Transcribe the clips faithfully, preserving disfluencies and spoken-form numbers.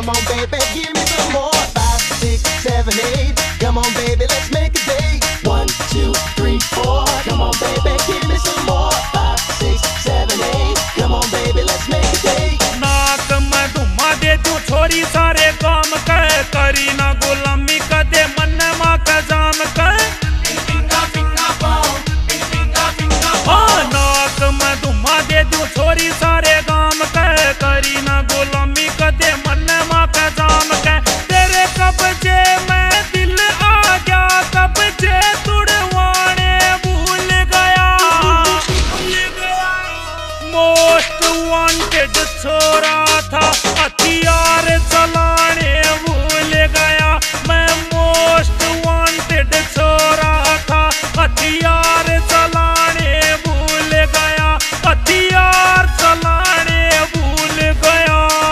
Come on, baby, give me some more. Five, six, seven, eight. Come on, baby, let's make a day. One, two, three, four. Come on, baby, give me some more. Five, six, seven, eight. Come on, baby, let's make a day. नाक में धुमा दे तू छोरी सारे काम कर, करी ना गुलामी कदे मन मा का जाम कर। हाँ, नाक में धुमा दे तू छोरी सारे काम कर, करी ना गुलामी कदे मन मा का जाम कर। तेरे कब्जे में दिल आ गया, कब्जे तुड़वाने भूल गया। मोस्ट वांटेड छोरा था, हथियार चलाने भूल गया। मैं मोस्ट वांटेड छोरा था, हथियार चलाने भूल गया, हथियार चलाने भूल गया।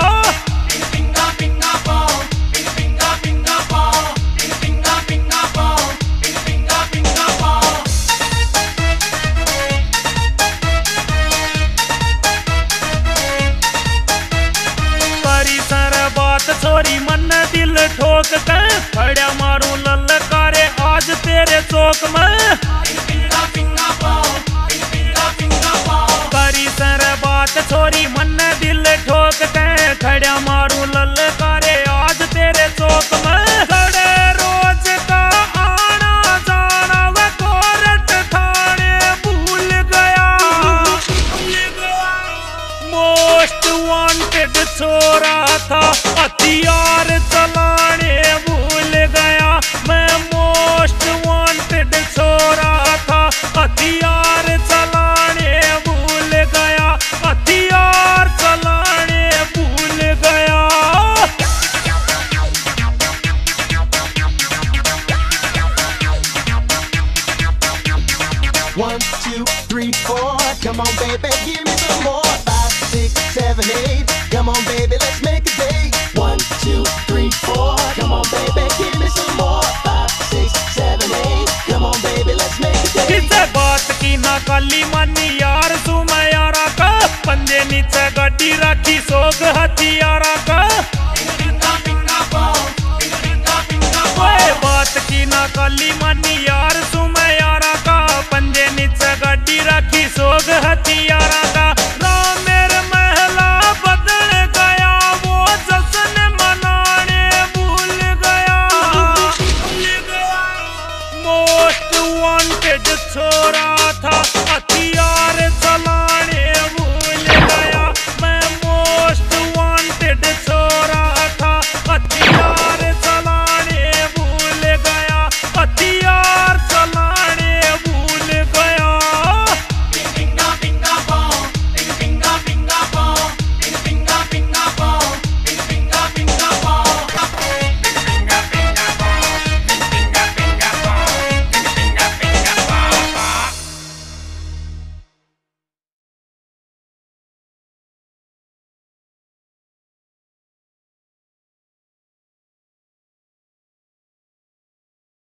बात छोरी मन दिल ठोक के, खड़ा मारू ललकारे आज तेरे चौक में। करी सर बात छोरी मन दिल ठोक के, खड़ा मारू ललकारे आज तेरे चौक में। खड़े रोज का आना जाना वे कोर्ट थाने भूल गया। मोस्ट वांटेड छोरा था, हथियार चलाने भूल गया। मैं मोस्ट वांटेड छोरा था, हथियार चलाने भूल गया, हथियार चलाने भूल गया। One, two, three, four. Come on, baby, give me some more. Five, six, seven, eight. Come on, baby, let's make a day. One, two, three, four. Come on, baby, give me some more. Five, six, seven, eight. Come on, baby, let's make a day. किसे बात की ना काली मानी यार सु मैं यारा का, पंजे नीचे गड्डी रखी सोग हथियारा का। ओए बात की ना काली मानी यार सु मैं यारा का, पंजे नीचे गड्डी रखी सोग हथियारा